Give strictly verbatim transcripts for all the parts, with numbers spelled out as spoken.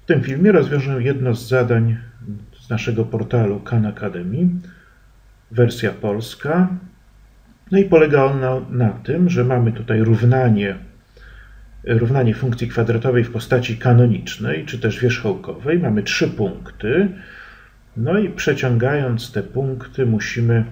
W tym filmie rozwiążę jedno z zadań z naszego portalu Khan Academy, wersja polska. No i polega ono na tym, że mamy tutaj równanie, równanie funkcji kwadratowej w postaci kanonicznej, czy też wierzchołkowej. Mamy trzy punkty. No i przeciągając te punkty musimy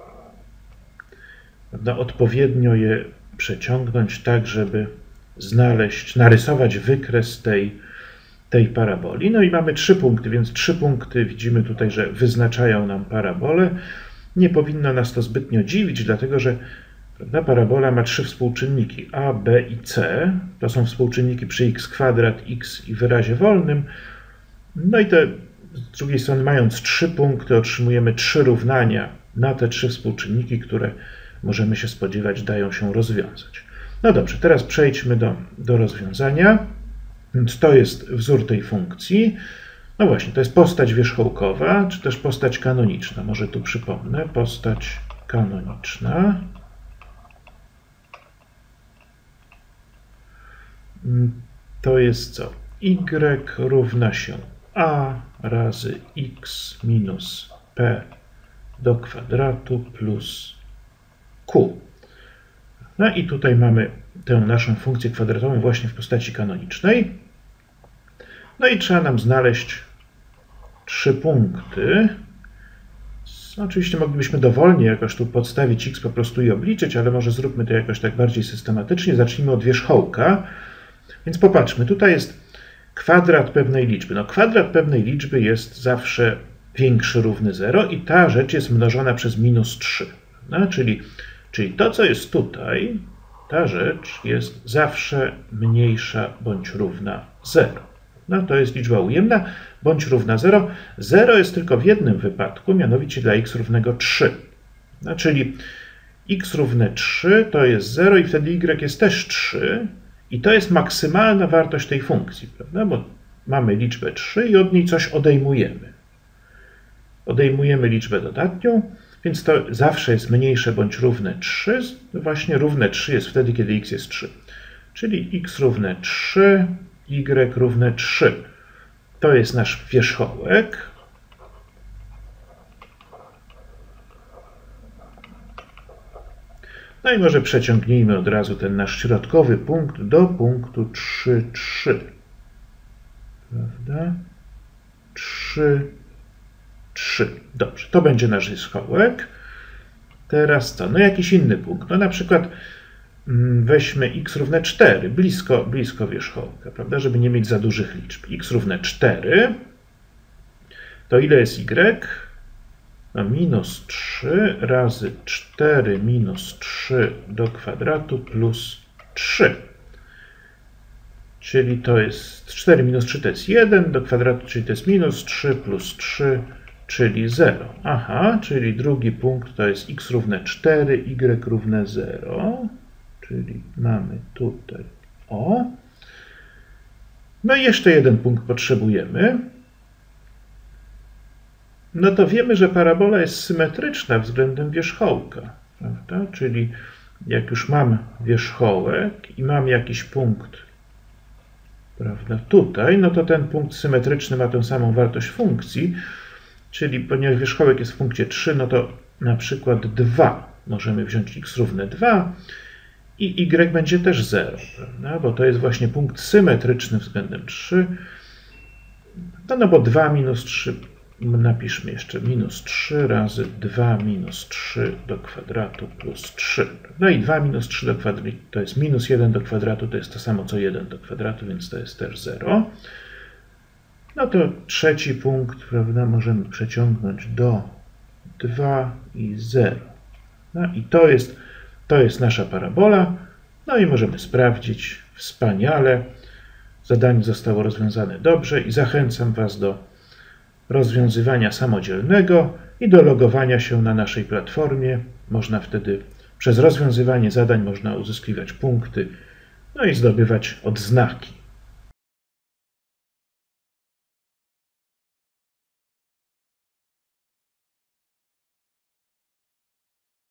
prawda, odpowiednio je przeciągnąć tak, żeby znaleźć, narysować wykres tej, tej paraboli. No i mamy trzy punkty, więc trzy punkty widzimy tutaj, że wyznaczają nam parabolę. Nie powinno nas to zbytnio dziwić, dlatego że prawda, parabola ma trzy współczynniki a, b i c. To są współczynniki przy x kwadrat, x i wyrazie wolnym. No i te, z drugiej strony, mając trzy punkty, otrzymujemy trzy równania na te trzy współczynniki, które możemy się spodziewać dają się rozwiązać. No dobrze, teraz przejdźmy do, do rozwiązania. Więc to jest wzór tej funkcji. No właśnie, to jest postać wierzchołkowa, czy też postać kanoniczna. Może tu przypomnę, postać kanoniczna. To jest co? Y równa się a razy x minus p do kwadratu plus q. No i tutaj mamy tę naszą funkcję kwadratową właśnie w postaci kanonicznej. No i trzeba nam znaleźć trzy punkty. Oczywiście moglibyśmy dowolnie jakoś tu podstawić x po prostu i obliczyć, ale może zróbmy to jakoś tak bardziej systematycznie. Zacznijmy od wierzchołka. Więc popatrzmy, tutaj jest kwadrat pewnej liczby. No kwadrat pewnej liczby jest zawsze większy, równy zero i ta rzecz jest mnożona przez minus trzy. No, czyli, czyli to, co jest tutaj, ta rzecz jest zawsze mniejsza bądź równa zero. No to jest liczba ujemna bądź równa zero. zero jest tylko w jednym wypadku, mianowicie dla x równego trzy. No, czyli x równe trzy to jest zero i wtedy y jest też trzy. I to jest maksymalna wartość tej funkcji, prawda? Bo mamy liczbę trzy i od niej coś odejmujemy. Odejmujemy liczbę dodatnią, więc to zawsze jest mniejsze bądź równe trzy. Właśnie równe trzy jest wtedy, kiedy x jest trzy. Czyli x równe trzy, y równe trzy. To jest nasz wierzchołek. No i może przeciągnijmy od razu ten nasz środkowy punkt do punktu trzy, trzy. Prawda? trzy, trzy. Dobrze, to będzie nasz wierzchołek. Teraz co? No jakiś inny punkt. No na przykład weźmy x równe cztery, blisko, blisko wierzchołka, prawda? Żeby nie mieć za dużych liczb. X równe cztery. To ile jest y? No minus trzy razy cztery minus trzy do kwadratu plus trzy. Czyli to jest cztery minus trzy to jest jeden do kwadratu, czyli to jest minus trzy plus trzy, czyli zero. Aha, czyli drugi punkt to jest x równe cztery, y równe zero. Czyli mamy tutaj o. No i jeszcze jeden punkt potrzebujemy. No to wiemy, że parabola jest symetryczna względem wierzchołka, prawda? Czyli jak już mam wierzchołek i mam jakiś punkt, prawda, tutaj, no to ten punkt symetryczny ma tę samą wartość funkcji, czyli ponieważ wierzchołek jest w punkcie trzy, no to na przykład dwa możemy wziąć x równe dwa i y będzie też zero, prawda? Bo to jest właśnie punkt symetryczny względem trzy. No, no bo dwa minus trzy, napiszmy jeszcze minus trzy razy dwa minus trzy do kwadratu plus trzy. No i dwa minus trzy do kwadratu to jest minus jeden do kwadratu, to jest to samo co jeden do kwadratu, więc to jest też zero. No to trzeci punkt, prawda, możemy przeciągnąć do dwa i zero. No i to jest, to jest nasza parabola. No i możemy sprawdzić. Wspaniale. Zadanie zostało rozwiązane dobrze i zachęcam Was do rozwiązywania samodzielnego i do logowania się na naszej platformie. Można wtedy przez rozwiązywanie zadań można uzyskiwać punkty, no i zdobywać odznaki.